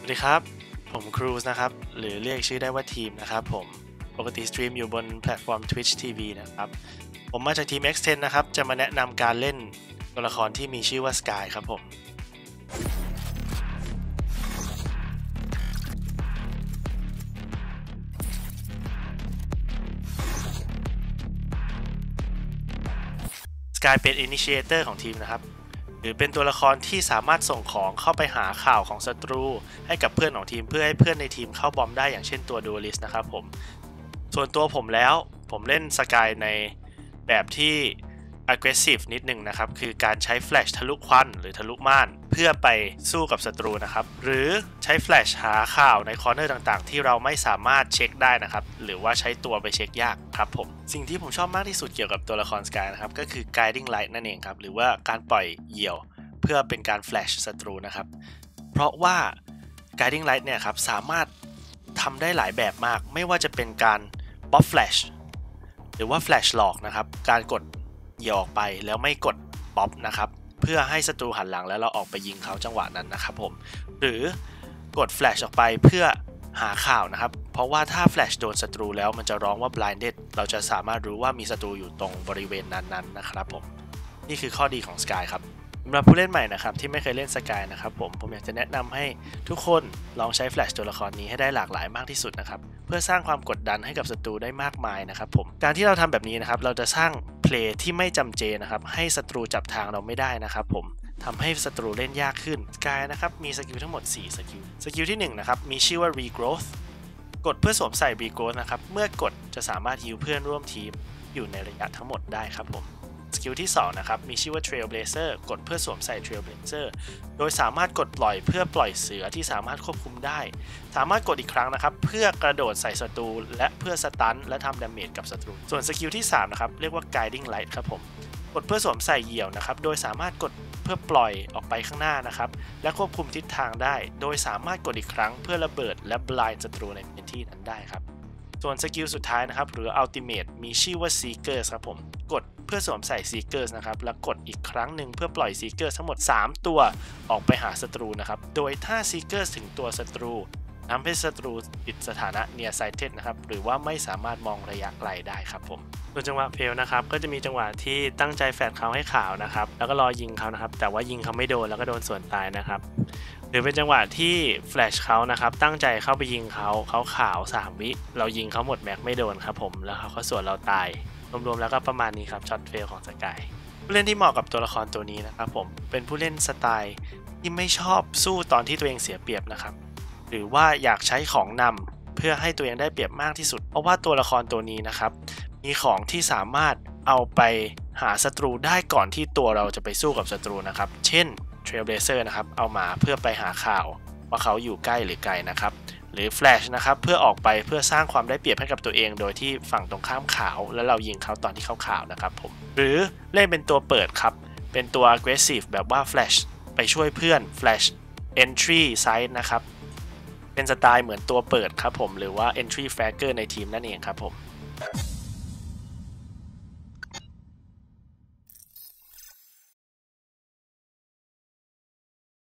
สวัสดีครับผมครูสนะครับหรือเรียกชื่อได้ว่าทีมนะครับผมปกติสตรีมอยู่บนแพลตฟอร์ม Twitch TV นะครับผมมาจากทีม X10 นะครับจะมาแนะนำการเล่นตัวละครที่มีชื่อว่า Sky ครับผมSky เป็น Initiator ของทีมนะครับหรือเป็นตัวละครที่สามารถส่งของเข้าไปหาข่าวของศัตรูให้กับเพื่อนของทีมเพื่อให้เพื่อนในทีมเข้าบอมได้อย่างเช่นตัว Duelist นะครับผมส่วนตัวผมแล้วผมเล่น Sky ในแบบที่ aggressive นิดนึงนะครับคือการใช้ Flash ทะลุควันหรือทะลุม่านเพื่อไปสู้กับศัตรูนะครับหรือใช้ Flash หาข่าวในคอร์เนอร์ต่างๆที่เราไม่สามารถเช็คได้นะครับหรือว่าใช้ตัวไปเช็คยากครับผมสิ่งที่ผมชอบมากที่สุดเกี่ยวกับตัวละคร Sky นะครับก็คือ Guiding Light นั่นเองครับหรือว่าการปล่อยเหยี่ยวเพื่อเป็นการ Flash ศัตรูนะครับเพราะว่า Guiding Light เนี่ยครับสามารถทำได้หลายแบบมากไม่ว่าจะเป็นการ Pop Flash หรือว่า Flash หลอกนะครับการกดเหยี่ยวออกไปแล้วไม่กด Pop นะครับเพื่อให้ศัตรูหันหลังแล้วเราออกไปยิงเขาจังหวะนั้นนะครับผมหรือกด Flash ออกไปเพื่อหาข่าวนะครับเพราะว่าถ้า Flash โดนศัตรูแล้วมันจะร้องว่า blinded เราจะสามารถรู้ว่ามีศัตรูอยู่ตรงบริเวณนั้นๆนะครับผมนี่คือข้อดีของ Sky ครับสำหรับผู้เล่นใหม่นะครับที่ไม่เคยเล่น Sky นะครับผมอยากจะแนะนำให้ทุกคนลองใช้ Flash ตัวละครนี้ให้ได้หลากหลายมากที่สุดนะครับเพื่อสร้างความกดดันให้กับศัตรูได้มากมายนะครับผมการที่เราทำแบบนี้นะครับเราจะสร้างเพลย์ที่ไม่จำเจนะครับให้ศัตรูจับทางเราไม่ได้นะครับผมทำให้ศัตรูเล่นยากขึ้น Sky นะครับมีสกิลทั้งหมด4สกิลที่1นะครับมีชื่อว่า Regrowth กดเพื่อสวมใส่ Regrowth นะครับเมื่อกดจะสามารถฮีลเพื่อนร่วมทีมอยู่ในระยะทั้งหมดได้ครับผมสกิลที่2นะครับมีชื่อว่า Trailblazer กดเพื่อสวมใส่ Trailblazer โดยสามารถกดปล่อยเพื่อปล่อยเสือที่สามารถควบคุมได้สามารถกดอีกครั้งนะครับเพื่อกระโดดใส่ศัตรูและเพื่อสตันและทำดาเมจกับศัตรูส่วนสกิลที่3นะครับเรียกว่า Guiding Light ครับผมกดเพื่อสวมใส่เหยี่ยวนะครับโดยสามารถกดเพื่อปล่อยออกไปข้างหน้านะครับและควบคุมทิศทางได้โดยสามารถกดอีกครั้งเพื่อระเบิดและ blind ศัตรูในพื้นที่นั้นได้ครับส่วนสกิลสุดท้ายนะครับหรือ Ultimate มีชื่อว่า Seekers ครับผมกดเพื่อสวมใส่ Seekers นะครับแล้วกดอีกครั้งหนึ่งเพื่อปล่อย Seekers ทั้งหมด3ตัวออกไปหาศัตรูนะครับโดยถ้า Seekers ถึงตัวศัตรูทำให้ศัตรูติดสถานะ near sighted นะครับหรือว่าไม่สามารถมองระยะไกลได้ครับผมส่วนจังหวะเพลนะครับก็จะมีจังหวะที่ตั้งใจแฟดเขาให้ขาวนะครับแล้วก็รอยิงเขานะครับแต่ว่ายิงเขาไม่โดนแล้วก็โดนส่วนตายนะครับหรือเป็นจังหวะที่แฟลชเขานะครับตั้งใจเข้าไปยิงเขาขาว3 วิเรายิงเขาหมดแม็กไม่โดนครับผมแล้วเขาก็ส่วนเราตายรวมๆแล้วก็ประมาณนี้ครับช็อตเฟลของสกายผู้เล่นที่เหมาะกับตัวละครตัวนี้นะครับผมเป็นผู้เล่นสไตล์ที่ไม่ชอบสู้ตอนที่ตัวเองเสียเปรียบนะครับหรือว่าอยากใช้ของนำเพื่อให้ตัวเองได้เปรียบมากที่สุดเพราะว่าตัวละครตัวนี้นะครับมีของที่สามารถเอาไปหาศัตรูได้ก่อนที่ตัวเราจะไปสู้กับศัตรูนะครับเช่น Trailblazer นะครับเอามาเพื่อไปหาข่าวว่าเขาอยู่ใกล้หรือไกลนะครับหรือ Flash นะครับเพื่อออกไปเพื่อสร้างความได้เปรียบให้กับตัวเองโดยที่ฝั่งตรงข้ามขาวแล้วเรายิงเขาตอนที่เขาขาวนะครับผมหรือเล่นเป็นตัวเปิดครับเป็นตัว aggressive แบบว่า Flash ไปช่วยเพื่อน Flash entry side นะครับเป็นสไตล์เหมือนตัวเปิดครับผมหรือว่า entry fragger ในทีมนั่นเองครับผม